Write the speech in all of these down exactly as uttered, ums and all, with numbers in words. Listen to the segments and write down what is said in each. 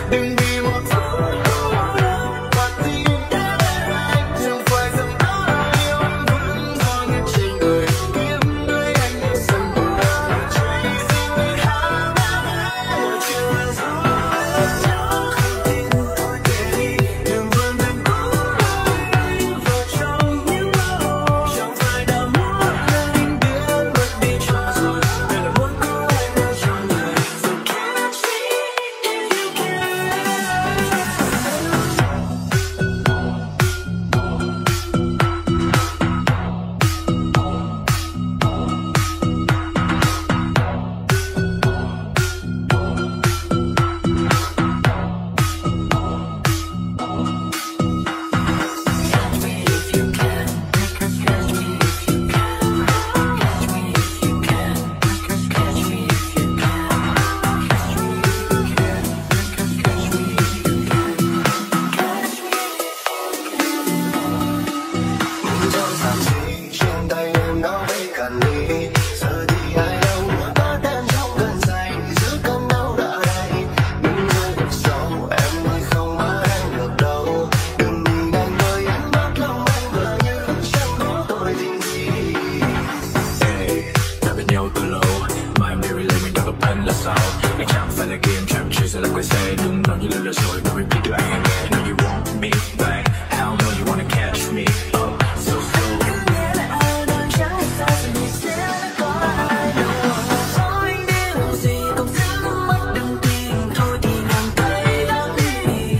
đừng vì một phút cô đơn và tim đã để anh chẳng phải rằng đó là yêu anh vẫn còn nghe trên đời kiếm nơi anh như sân bờ chasing it high một chiều là gió chẳng không tin thôi kể đi đừng vẫn đừng cố đợi vào trong những mơ chẳng phải đã muốn anh biến mất đi cho rồi đây là muốn có anh ở trong đời so catch me if you can. Catch me if you can. Catch me if you can. Catch me if you can. Catch me if you can. Catch me if you can. Catch me if you can. Catch me. Trong sáng chỉ trên tay em nó vây cạn ly giờ thì ai đâu muốn có đến trong cơn say giữ cơn đau đã đây đừng rơi vực sâu em ơi không mất anh được đâu đừng nhìn anh với ánh mắt lòng anh vừa như chẳng có tôi tình gì. Ê, đã bên nhau từ lâu mà em đều lấy mình đâu có bên là sao anh chẳng phải là game chẳng chơi sẽ là quay xe đừng nói như lời lừa dối mà repeat được anh nghe know you want me back how know you wanna catch me up so slow Nhớ lại ai đang trái xa rồi nhìn sẽ có ai đâu nói điều gì cũng giữ mất đừng tin thôi thì nắm tay lắng đi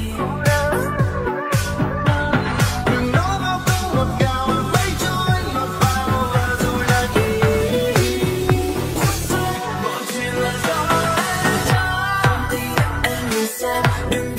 đừng nói bao câu ngọt ngào lấy cho anh ngọt vào và rồi lại đi mọi chuyện là do em thì em nhìn xem đừng